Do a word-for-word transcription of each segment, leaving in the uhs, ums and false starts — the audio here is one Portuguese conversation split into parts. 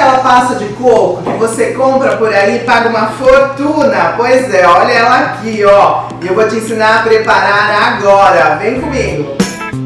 aquela pasta de coco que você compra por aí e paga uma fortuna? Pois é, olha ela aqui, ó. E eu vou te ensinar a preparar agora. Vem comigo.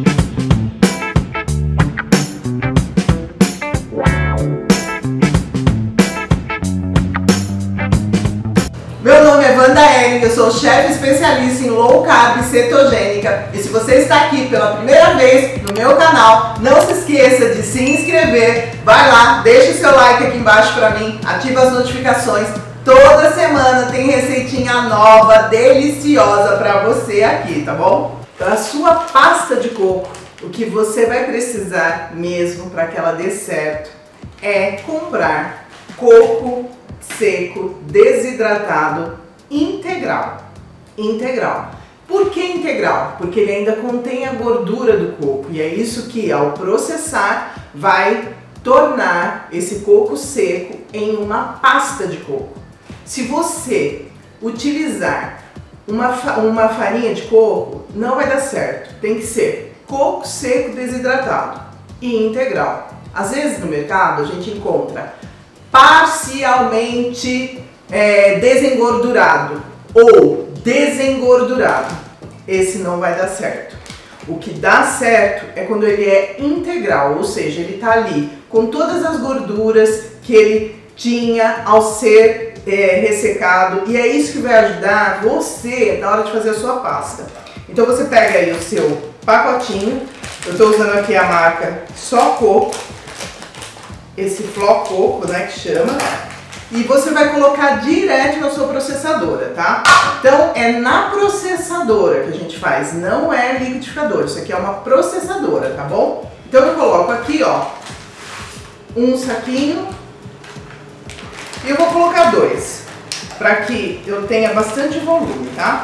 Meu nome é Wanda Ering, eu sou chefe especialista em low carb cetogênica. E se você está aqui pela primeira vez no meu canal, não se esqueça de se inscrever. Vai lá, deixa o seu like aqui embaixo para mim, ativa as notificações. Toda semana tem receitinha nova, deliciosa para você aqui, tá bom? Para a sua pasta de coco, o que você vai precisar mesmo para que ela dê certo é comprar coco seco, desidratado, integral. Integral. Por que integral? Porque ele ainda contém a gordura do coco e é isso que, ao processar, vai tornar esse coco seco em uma pasta de coco. Se você utilizar uma, uma farinha de coco, não vai dar certo. Tem que ser coco seco desidratado e integral. Às vezes no mercado a gente encontra parcialmente é, desengordurado ou desengordurado. Esse não vai dar certo. O que dá certo é quando ele é integral, ou seja, ele está ali com todas as gorduras que ele tinha ao ser é, ressecado, e é isso que vai ajudar você na hora de fazer a sua pasta. Então você pega aí o seu pacotinho, eu estou usando aqui a marca Só Coco, esse Fló Coco, né, que chama, e você vai colocar direto na sua processadora, tá? Então é na processadora que a gente faz, não é liquidificador, isso aqui é uma processadora, tá bom? Então eu coloco aqui, ó, um saquinho e eu vou colocar dois, para que eu tenha bastante volume, tá?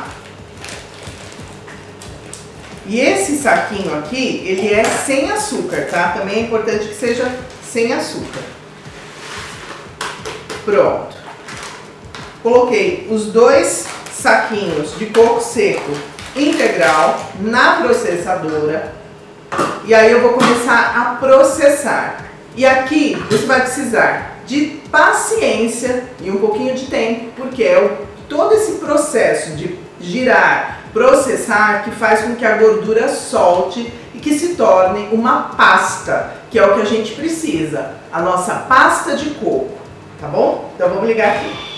E esse saquinho aqui, ele é sem açúcar, tá? Também é importante que seja sem açúcar. Pronto. Coloquei os dois saquinhos de coco seco integral na processadora. E aí eu vou começar a processar. E aqui você vai precisar de paciência e um pouquinho de tempo, porque é o, todo esse processo de girar, processar, que faz com que a gordura solte e que se torne uma pasta, que é o que a gente precisa, a nossa pasta de coco, tá bom? Então vamos ligar aqui.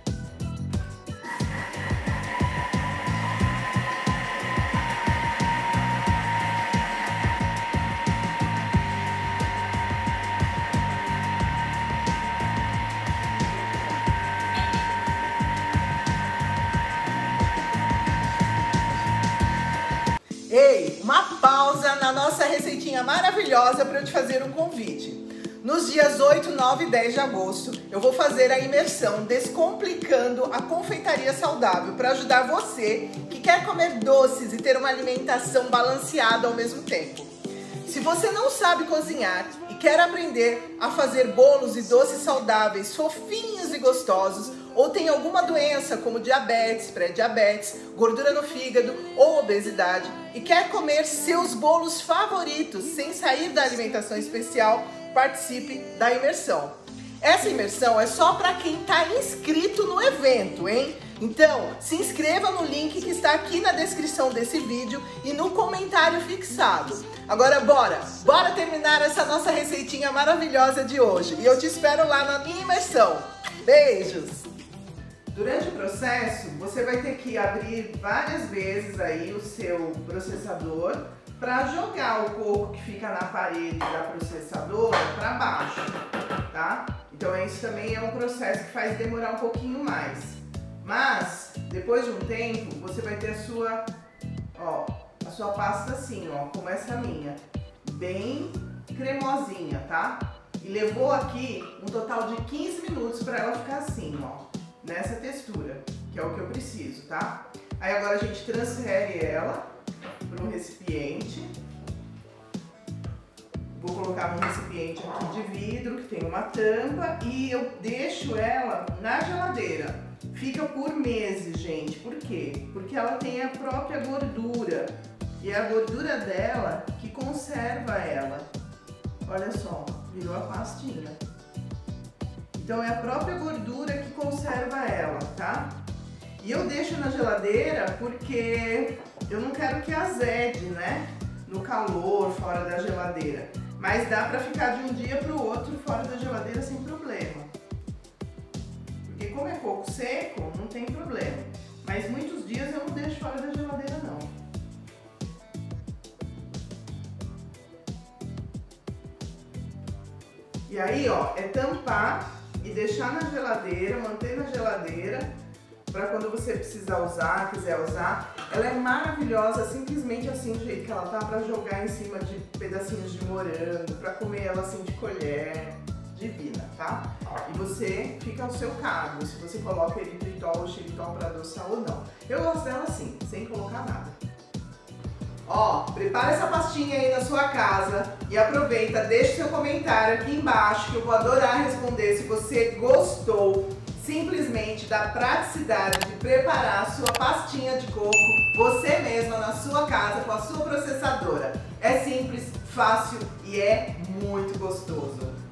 Ei, uma pausa na nossa receitinha maravilhosa para eu te fazer um convite. Nos dias oito, nove e dez de agosto, eu vou fazer a imersão Descomplicando a Confeitaria Saudável para ajudar você que quer comer doces e ter uma alimentação balanceada ao mesmo tempo. Se você não sabe cozinhar e quer aprender a fazer bolos e doces saudáveis, fofinhos e gostosos, ou tem alguma doença como diabetes, pré-diabetes, gordura no fígado ou obesidade e quer comer seus bolos favoritos sem sair da alimentação especial, participe da imersão. Essa imersão é só para quem está inscrito no evento, hein? Então, se inscreva no link que está aqui na descrição desse vídeo e no comentário fixado. Agora bora, bora terminar essa nossa receitinha maravilhosa de hoje. E eu te espero lá na minha imersão. Beijos! Durante o processo, você vai ter que abrir várias vezes aí o seu processador para jogar o coco que fica na parede da processadora para baixo, tá? Então isso também é um processo que faz demorar um pouquinho mais. Mas, depois de um tempo, você vai ter a sua, ó, a sua pasta assim, ó, como essa minha, bem cremosinha, tá? E levou aqui um total de quinze minutos para ela ficar assim, ó, nessa textura, que é o que eu preciso, tá? Aí agora a gente transfere ela para um recipiente. Vou colocar num recipiente aqui de vidro que tem uma tampa e eu deixo ela na geladeira. Fica por meses, gente. Por quê? Porque ela tem a própria gordura e é a gordura dela que conserva ela. Olha só, virou a pastinha. Então é a própria gordura que conserva ela, tá? E eu deixo na geladeira porque eu não quero que azede, né? No calor, fora da geladeira. Mas dá pra ficar de um dia pro outro fora da geladeira sem problema. Porque como é coco seco, não tem problema. Mas muitos dias eu não deixo fora da geladeira, não. E aí, ó, é tampar e deixar na geladeira, manter na geladeira, para quando você precisar usar, quiser usar. Ela é maravilhosa, simplesmente assim, do jeito que ela tá, para jogar em cima de pedacinhos de morango, para comer ela assim de colher. Divina, tá? E você fica ao seu cargo, se você coloca eritritol ou xilitol para adoçar ou não. Eu gosto dela assim, sem colocar nada. Ó, prepara essa pastinha aí na sua casa e aproveita, deixa seu comentário aqui embaixo que eu vou adorar responder se você gostou simplesmente da praticidade de preparar a sua pastinha de coco você mesma na sua casa com a sua processadora. É simples, fácil e é muito gostoso.